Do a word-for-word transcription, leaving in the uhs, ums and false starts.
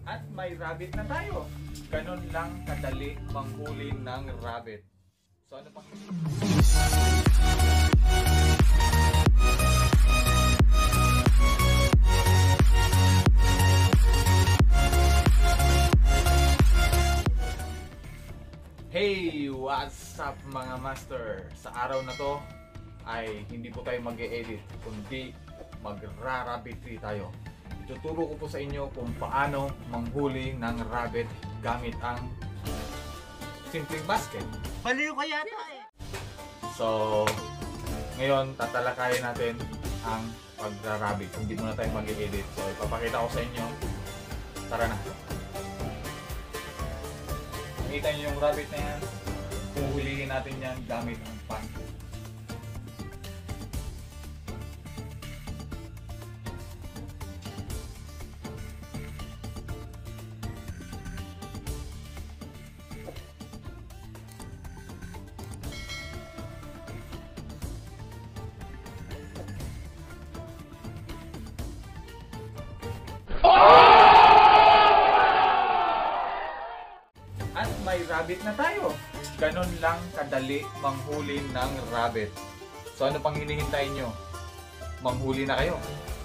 At may rabbit na tayo. Ganon lang kadali manghuli ng rabbit. So ano pang Hey! What's up mga master? Sa araw na to ay hindi po tayo mag-e-edit kundi magra-rabbit tree tayo. Ituturo ko po sa inyo kung paano manghuli ng rabbit gamit ang simpleng basket. Baliw ka yata eh! So, ngayon tatalakayin natin ang pagra-rabbit. Hindi muna tayo mag-e-edit. So, ipapakita ko sa inyo. Tara na! Nakita niyo yung rabbit na yan. Puhulihin natin yan gamit ang pan. At may rabbit na tayo. Ganon lang kadali manghuli ng rabbit. So ano pang hinihintay nyo? Manghuli na kayo.